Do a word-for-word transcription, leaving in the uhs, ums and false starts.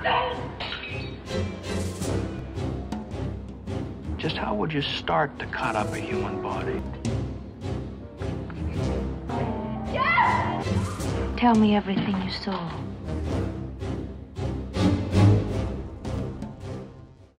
Just how would you start to cut up a human body? Tell me everything you saw.